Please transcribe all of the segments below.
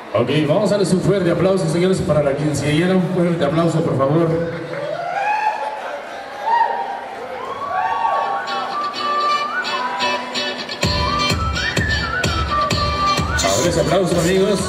Ok, vamos a darles un fuerte aplauso, señores, para la quinceañera. Un fuerte aplauso, por favor. Ahora ese aplauso, amigos.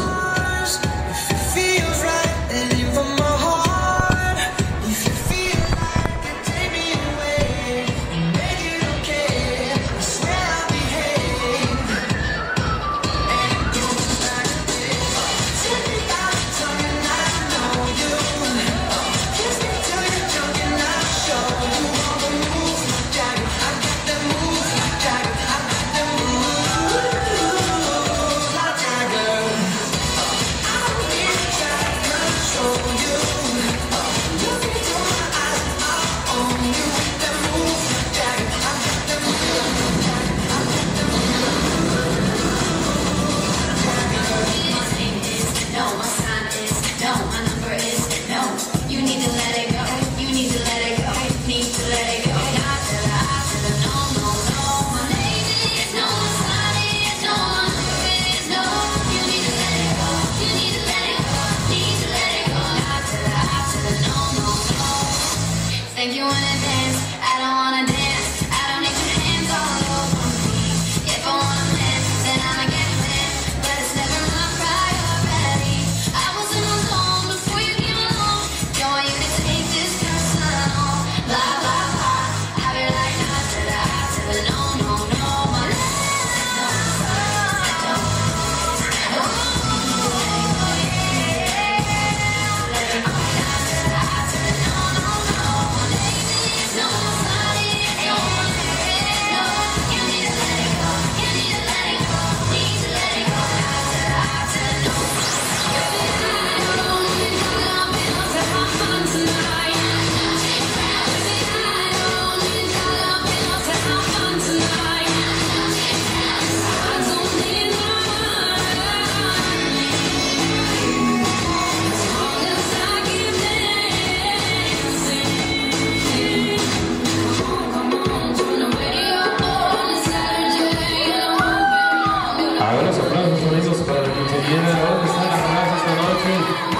Think you wanna dance, I don't wanna dance. I don't need your hands all over me. If I wanna dance, then I'ma get mad. But it's never my priority. I wasn't alone before you came along. Don't want you to take this personal. Blah, blah, blah. I'll be like, nah, to the no, no, no. My Ahora los aplausos, amigos, para la quinceañera. ¿Dónde están las aplausos esta noche?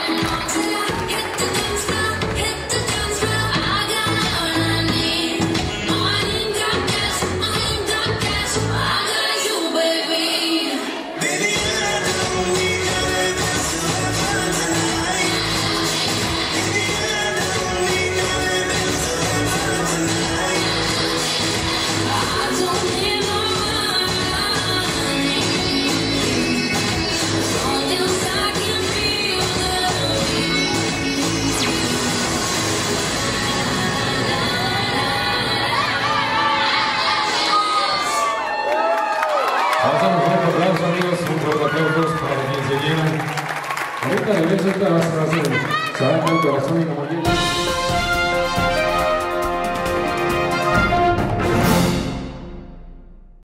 Vamos a dar un fuerte aplauso, amigos, un fuerte aplauso para la quinceañera. Ahorita regreso, esta va a ser, se va a dar el corazón y como